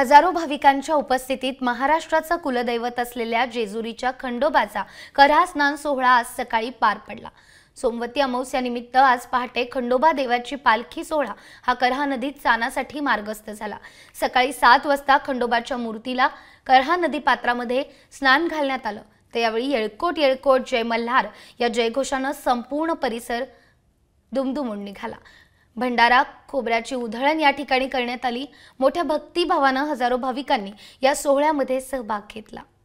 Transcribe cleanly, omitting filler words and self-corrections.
हजारो भाविकांच्या उपस्थितीत महाराष्ट्राचा कुलदैवत असलेल्या जेजुरीच्या खंडोबाचा कऱ्हा स्नान सोहळा आज सकाळी पार पडला। सोमवती अमावस्यानिमित्त आज पहाटे खंडोबा देवाची पालखी सोहळा हा कऱ्हा नदीत स्नानासाठी मार्गस्थ झाला। सकाळी 7 वाजता खंडोबाच्या मूर्तीला कऱ्हा नदी पात्रामध्ये स्नान घालण्यात आलं। त्यावेळी येळकोट येळकोट जय मल्हार या जयघोषाने संपूर्ण परिसर दुमदुमून निघाला। भंडारा खोबऱ्याची उधळण या ठिकाणी करण्यात आली। मोठ्या भक्तिभावाने हजारो भाविकांनी या सोहळ्यामध्ये सहभाग घेतला।